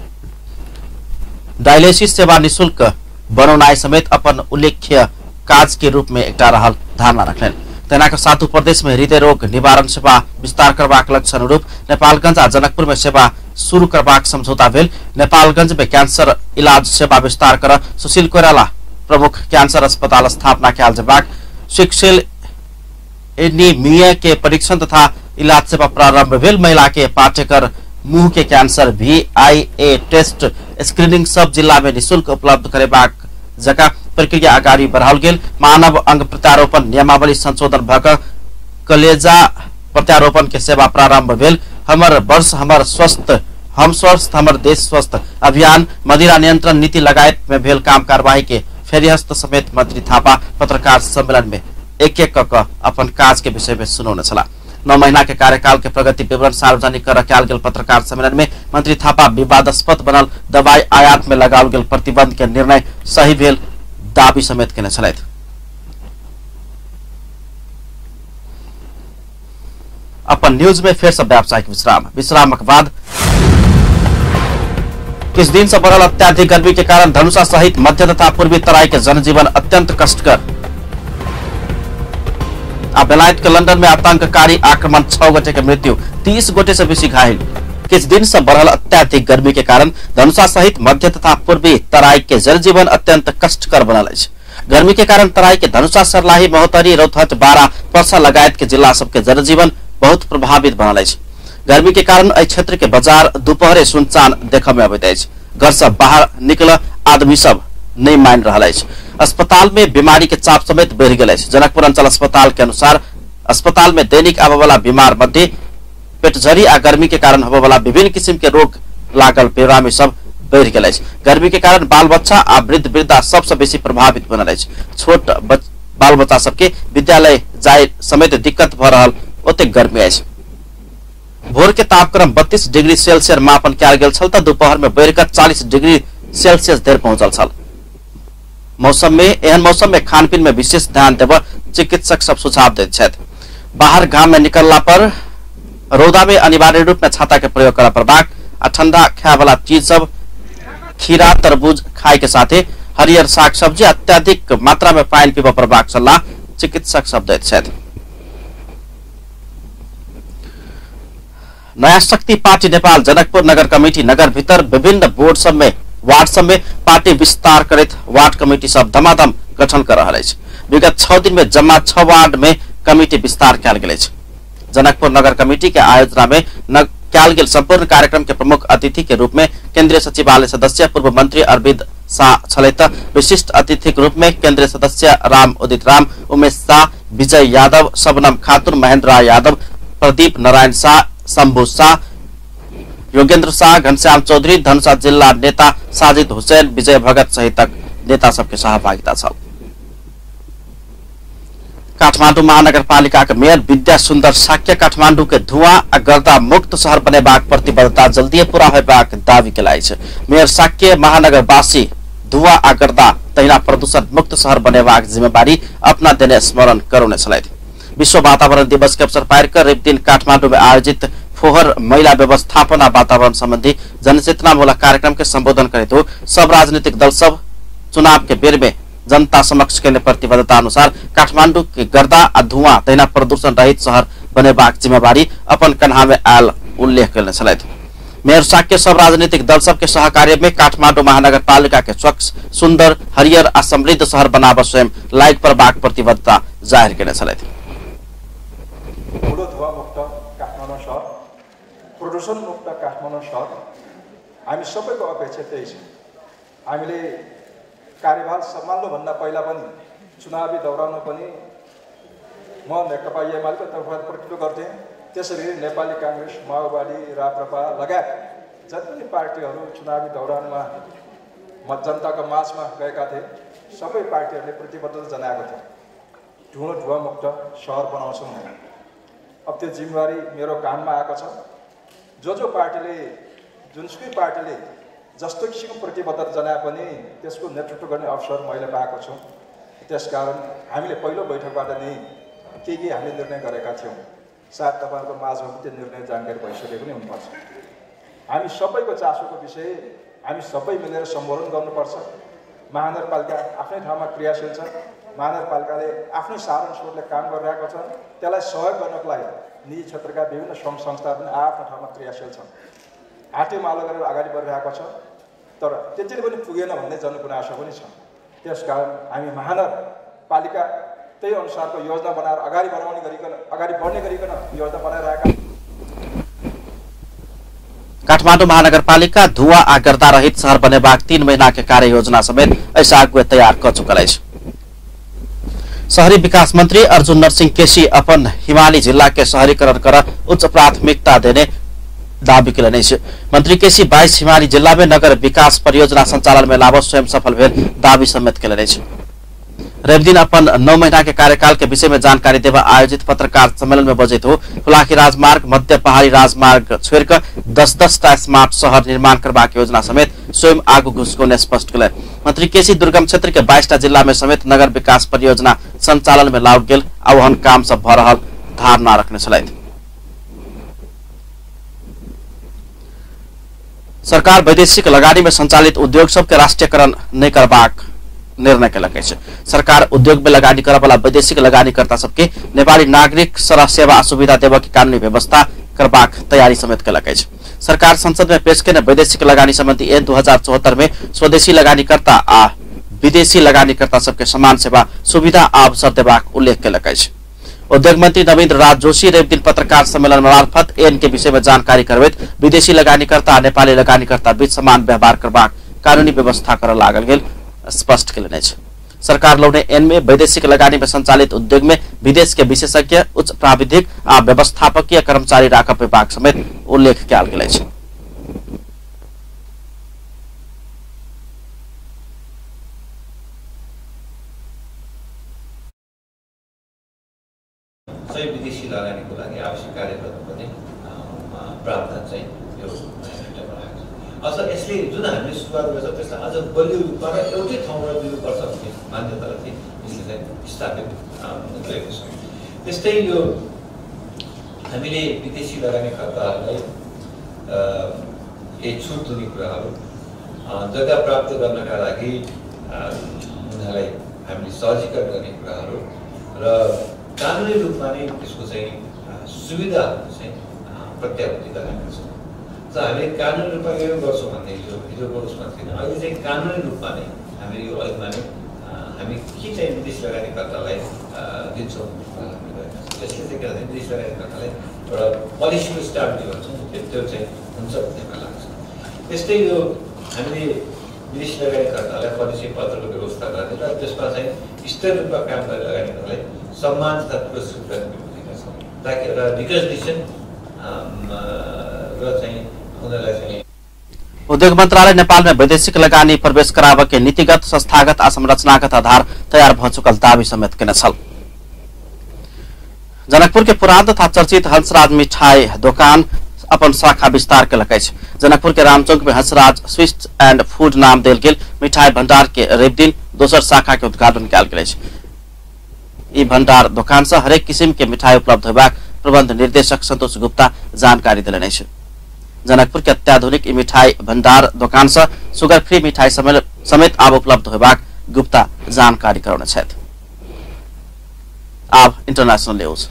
डायलिसिस सेवा निःशुल्क बनाउनाइ समेत अपन उल्लेख्य काज के रूप में एकटा रहल धारणा रखने। तैनाका सातु प्रदेश में हृदय रोग निवारण सेवा विस्तार करबाक लक्ष्य अनुरूप नेपालगंज आ जनकपुर में सेवा शुरू करबाक समझौता भेल। नेपालगंज में कैंसर इलाज सेवा विस्तार कर सुशील कोइराला प्रमुख कैंसर अस्पताल स्थापना कैल जबाक, सिक्सेल एनीमिया के परीक्षण तथा इलाज सेवा प्रारंभ भेल। महिला के पाठेकर मुंह के कैंसर भी आई ए टेस्ट स्क्रीनिंग सब जिला में निःशुल्क उपलब्ध करेबाक जका प्रक्रिया अगाडि बढ़ाओल गेल। मानव अंग प्रत्यारोपण नियमावली संशोधन भक कलेजा प्रत्यारोपण के सेवा प्रारंभ भेल। हमर वर्ष हमर स्वस्थ हम स्वस्थ हमर देश स्वस्थ अभियान मदिरा नियंत्रण नीति लगायत में भेल काम कार्यवाही के फेरिहस्त समेत मंत्री थापा पत्रकार सम्मेलन में एक एक क अपन काज के विषय में सुनौने छला। नौ महीना के कार्यकाल के प्रगति विवरण सार्वजनिक कर कैल गेल पत्रकार सम्मेलन में मंत्री थापा विवादास्पद बनल दवाई आयात में लगाओल गेल प्रतिबंध के निर्णय सही भेल दावी समेत केने छलैथ। अपन न्यूज में फिर से व्यावसायिक विश्राम विश्रामक बाद किस दिन से बढ़ल अत्याधिक गर्मी के कारण धनुषा सहित मध्य तथा पूर्वी तराई के जनजीवन अत्यंत कष्टकर। बेलायत के लंदन में आतंककारी आक्रमण छह गोटे के मृत्यु, तीस गोटे से बेसी घायल। किस दिन से बढ़ल अत्याधिक गर्मी के कारण धनुषा सहित मध्य तथा पूर्वी तराई के जनजीवन अत्यंत कष्टकर बनल अछि। गर्मी के कारण तराई के धनुषा, सर्लाही, महोत्तरी, रौतहट, बारा, पर्सा लगायत के जिला सबके जनजीवन बहुत प्रभावित बनल अछि। गर्मी के कारण एहि क्षेत्र के बाजार दोपहरे सुनसान देखय में अबैत अछि। घर से बाहर निकल आदमी सब नहीं मान रहा है। अस्पताल में बीमारी के चाप समेत बढ़ गए। जनकपुर अंचल अस्पताल के अनुसार अस्पताल में दैनिक आबे वाला बीमार मध्य पेटझरी आ गर्मी के कारण होबे वाला विभिन्न किस्म के रोग लागल बेरामी सब बढ़ गए। गर्मी के कारण बाल बच्चा आ वृद्ध वृद्धा सबसे बेसी प्रभावित बनल है। छोट बच, बाल बच्चा सबके विद्यालय जाय समेत दिक्कत भ रहल ओते गर्मी है। भोर के तापक्रम बत्तीस डिग्री सेल्सियस मापन कैल गेल छल त दोपहर में बढ़कर चालीस डिग्री सेल्सियस धरि पहुंचल छल। मौसम में एहन मौसम में खानपीन में विशेष ध्यान देव चिकित्सक सब सुझाव देते छथि। बाहर घाम में निकलला पर रौदा में अनिवार्य रूप में छाता के प्रयोग करना पड़बाक आ ठंडा खाए वाला चीज सब खीरा तरबूज खाए के साथे हरियर साग सब्जी अत्याधिक मात्रा में पानी पीबा पड़बाक सलाह चिकित्सक सब देते छथि। नया शक्ति पार्टी नेपाल जनकपुर नगर कमिटी नगर भीतर विभिन्न बोर्ड सब में वार्ड सब में पार्टी विस्तार करैत वार्ड कमिटी सब धमाधम गठन कर रहा है। विगत छह दिन में जम्मा छह वार्ड में कमिटी विस्तार कैल गेल। जनकपुर नगर कमिटी के आयोजना में कैल गेल संपूर्ण कार्यक्रम के प्रमुख अतिथि के रूप में केंद्रीय सचिवालय सदस्य पूर्व मंत्री अरविंद शाह छलैत। विशिष्ट अतिथि के रूप में केंद्रीय सदस्य राम उदित राम, उमेश शाह, विजय यादव, शबनम खातून, महेंद्र यादव, प्रदीप नारायण शाह, शंभू शाह, योगेंद्र शाह, घनश्याम चौधरी, धनुषा जिला नेता साजिद हुसैन, विजय भगत सहित नेता सबके सहभागिता छ। काठमाडौँ महानगरपालिका के मेयर विद्या सुंदर साक्य काठमाडौँ के धुआं आ गर्दा मुक्त शहर बनेबाक प्रतिबद्धता जल्दी पूरा होबाक दावी केलाइ छ। मेयर साक्य महानगरवासी धुआं आ गर्दा तहिना प्रदूषण मुक्त शहर बनेबाक जिम्मेवारी अपना देने स्मरण करौने छलथि। विश्व वातावरण दिवस के अवसर पार कर रवि दिन काठमाडौँ में आयोजित फोहर महिला व्यवस्थापन आ वातावरण संबंधी जनचेतनामूलक कार्यक्रम के संबोधन करते हुए सब राजनीतिक दल सब चुनाव के बेर में जनता समक्ष के प्रतिबद्धता अनुसार काठमाडौँ के गर्दा आ धुआं तहिना प्रदूषण रहित शहर बनेबाक जिम्मेवारी अपन कन्हा में आयल उल्लेख करने छलथि। मेयर साक्य सब राजनीतिक दल सब के सहकार्य में काठमाडौँ महानगरपालिका के स्वच्छ, सुंदर, हरियर आ समृद्ध शहर बनाब स्वयं लायक परबाक प्रतिबद्धता जाहिर करने छलथि। प्रदूषण मुक्त काठमाडौँ शहर हामी सबैको अपेक्षा त्यही छ। हामीले कार्यभार सम्हाल्नु भन्दा पहिला पनि चुनावी दौरानमा पनि म नेकपा एमालेको तर्फबाट प्रतिनिधित्व गर्थेँ। त्यसरी नेपाली कांग्रेस, माओवादी, राप्रपा लगायत जति पनि पार्टीहरू चुनावी दौरानमा म जनताको माझमा गएका थिए सबै पार्टीहरूले प्रतिबद्धता जनाएको थियो धुलो धुवा मुक्त शहर बनाउँछौँ। अब त्यो जिम्मेवारी मेरो कानमा आएको छ। जो जो पार्टीले जुनसुकै पार्टीले जस्तो किसिमको प्रतिबद्धता जनाए पनि त्यसको नेतृत्व गर्ने अवसर मैले पाएको छु। त्यसकारण हामीले पहिलो बैठकबाट नै के के हामीले निर्णय गरेका थियौँ। सायद तपाईँहरूको माझमा त्यो निर्णय जानकारी भइसकेको नै हुनुपर्छ। हामी सबैको चासोको विषय हामी सबै मिलेर सम्बोधन गर्नुपर्छ। महानगरपालिका आफ्नै ठाउँमा क्रियाशील छ। महानगरपालिकाले आफ्नै साधारण स्रोतले काम गरिरहेका छन्। त्यसलाई सहयोग गर्नको लागि निजी क्षेत्रका विभिन्न सङ्घ संस्थाहरू पनि आफ्नो ठाउँमा क्रियाशील छन्। हाटे मालो गरेर अगाडि बढिरहेको छ, तर त्यसरी पनि पुगेन भन्ने जनगुनासो पनि छ। त्यसकारण हामी महानगरपालिका त्यही अनुसारको योजना बनाएर अगाडि बढाउने गरिकन अगाडि बढ्ने गरिकन योजना बनाइरहेका। काठमाडौँ महानगरपालिका धुआं आ गर्दा रहित शहर बनेबाक तीन महीना के कार्य योजना समेत ऐसा आगुए तैयार कर चुकल है। शहरी विकास मंत्री अर्जुन नरसिंह केसी अपन हिमाली जिला के शहरीकरण कर उच्च प्राथमिकता देने दावी किलने मंत्री केसी बाईस हिमाली जिला में नगर विकास परियोजना संचालन में लाभ स्वयं सफल भेल दावी समेत किलने रवि दिन अपन नौ महीना के कार्यकाल के विषय में जानकारी देवा आयोजित पत्रकार सम्मेलन में बजित हो हुलाकी राजमार्ग मध्य पहाड़ी राजमार्ग छोड़कर दस दस टा स्मार्ट शहर निर्माण करने योजना समेत स्वयं आगू घुसको स्पष्ट कल। मंत्री केसी दुर्गम क्षेत्र के बाईस टा जिला में समेत नगर विकास परियोजना संचालन में लाग गेल आवहन काम सब भ रहल धारणा रखने छलैथ। सरकार वैदेशिक लगानी में संचालित उद्योग सबके राष्ट्रीयकरण नहीं करबाक निर्णय के लगे सरकार उद्योग में लगानी करे वाला वैदेशिक लगानीकर्ता सबके नेपाली नागरिक सरह सेवा सुविधा देवा की कानूनी व्यवस्था करबाक तैयारी समेत के लगे सरकार संसद में पेश के वैदेशिक लगानी संबंधी ऐन दो हजार चौहत्तर में स्वदेशी लगानीकर्ता आ विदेशी लगानीकर्ता सबके समान सेवा सुविधा अवसर देबाक उल्लेख के लगे उद्योग मंत्री नवीन्द्र राज जोशी रवि दिन पत्रकार सम्मेलन मार्फत ऐन के विषय में जानकारी करबैत विदेशी लगानीकर्ता नेपाली लगानीकर्ता बीच समान व्यवहार करबाक कानूनी व्यवस्था कर लागल गेल स्पष्ट किलने सरकार लौने एन में वैदेशिक लगानी में संचालित उद्योग में विदेश के विशेषज्ञ उच्च प्राविधिक आ व्यवस्थापकीय कर्मचारी राखब विभाग समेत उल्लेख कयल गेल अछि। सही विदेशी लगानीको लागि आवश्यक कार्यक्रम पनि प्रावधान चाहिँ यो अझ यसले जुन हामीले सुरुवात गर्छ त्यसलाई अझ बलियो रूपमा र एउटै ठाउँमा दिनुपर्छ भन्ने मान्यतालाई यसले चाहिँ स्थापित गरेको छ। त्यस्तै यो हामीले विदेशी लगानीकर्ताहरूलाई केही छुट दिने कुराहरू जग्गा प्राप्त गर्नका लागि उनीहरूलाई हामीले सहजीकरण गर्ने कुराहरू र कानुनी रूपमा नै त्यसको चाहिँ सुविधाहरू चाहिँ प्रत्याभूति गराएका छौँ। त हामीले कानुनी रूपमा यो गर्छौँ भन्ने हिजो हिजोको उसमा थिएन, अहिले चाहिँ कानुनी रूपमा नै हामी यो अहिलेमा नै हामी के चाहिँ विदेश लगानीकर्तालाई दिन्छौँ त्यसले चाहिँ के भन्छ विदेश लगानीकर्तालाई एउटा पोलिसीको स्ट्याबिलिटी भन्छौँ त्यो चाहिँ हुन्छ भन्ने मलाई लाग्छ। त्यस्तै यो हामीले विदेश लगानीकर्तालाई परिचय पत्रको व्यवस्था गर्ने र त्यसमा चाहिँ स्थिर रूपमा काम गर्ने लगानीकर्तालाई सम्मान तथा पुरस्कृत गर्ने भूमिका छ ताकि एउटा रिकग्निसन र चाहिँ उनीहरूलाई चाहिँ उद्योग मंत्रालय नेपाल में वैदेशिक लगानी प्रवेश कराव के नीतिगत संस्थागत आ संरचनागत आधार तैयार भ चुकल दावी समेत केने छल। जनकपुर के पुरान तथा चर्चित हंसराज मिठाई दुकान अपन शाखा विस्तार के लगे जनकपुर के रामचौक में हंसराज स्वीट्स एंड फूड नाम देल गेल मिठाई भंडार के रवि दिन दोसर शाखा के उद्घाटन कयल गेल। ई भंडार दुकान से हरेक किसिम के मिठाई उपलब्ध होबाक प्रबंध निर्देशक संतोष गुप्ता जानकारी दिलनि। जनकपुर के अत्याधुनिक मिठाई भंडार दुकान से सुगर फ्री मिठाई समेत आब उपलब्ध होबाक गुप्ता जानकारी करौने छथि। आब इंटरनेशनल न्यूज।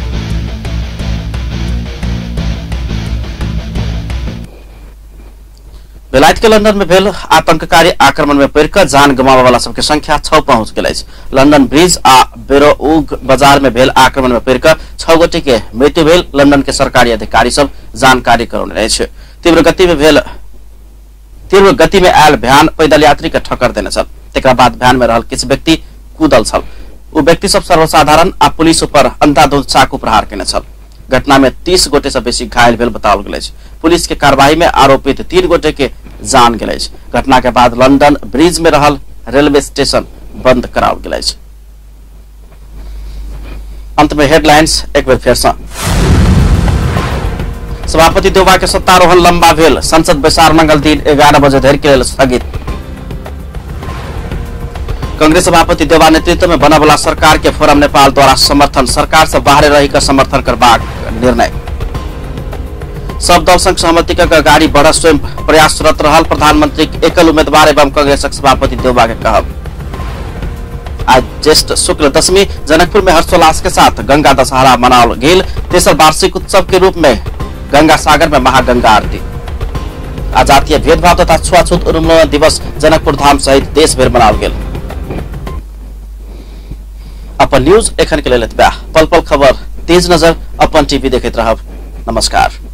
बेलायत के लंदन में भेल आतंककारी आक्रमण में पड़ कर जान गंवावे वाला सबके संख्या छह पहुंच गई। लंदन ब्रिज आ बेरोउग बाजार में भेल आक्रमण में पड़ कर छह गोटे के मृत्यु भेल लंदन के सरकारी अधिकारी सब जानकारी करौने रहे। तीव्र गति में भेल तीव्र गति में आयल भ्यान पैदल यात्री के ठक्कर देने छल। तेकरा बाद भ्यान में रहल किछु व्यक्ति कूदल छल। वो व्यक्ति सब सर्वसाधारण आ पुलिस पर अंधाधुंध चाकू प्रहार केने छल। घटना में तीस गोटे से बेसी घायल भेल बताओल गेल। पुलिस के कार्रवाई में आरोपित तीन गोटे के जान गेल। घटना के बाद लंदन ब्रिज में रहल रेलवे स्टेशन बंद कराओल गेल। अंत में हेडलाइंस एक बेर फेर से। सभापति देउबा के सत्तारोहण लंबा भेल। संसद बैसार मंगल दिन ग्यारह बजे धरि के लेल स्थगित। कांग्रेस सभापति देउबा नेतृत्व में बना वाला सरकार के फोरम नेपाल द्वारा समर्थन सरकार से बाहर रही कर समर्थन करबाक निर्णय। सब दल संग सहमति का गाड़ी बढ़ स्वयं प्रयासरत रहल प्रधानमंत्री एकल उम्मीदवार एवं कांग्रेसक सभापति देउबा के कहब। आज ज्येष्ठ शुक्ल दशमी जनकपुर में हर्षोल्लास के साथ गंगा दशहरा मनाओ गेल। तेसर वार्षिक उत्सव के रूप में गंगा सागर में महागंगा आरती। आज जातीय भेदभाव तथा छुआछूत उन्मूलन दिवस जनकपुर धाम सहित देश भर मनाओ गेल। अपन न्यूज एखन के लेल एतबा। पल पल खबर तेज नजर अपन टीवी देखैत रहब। नमस्कार।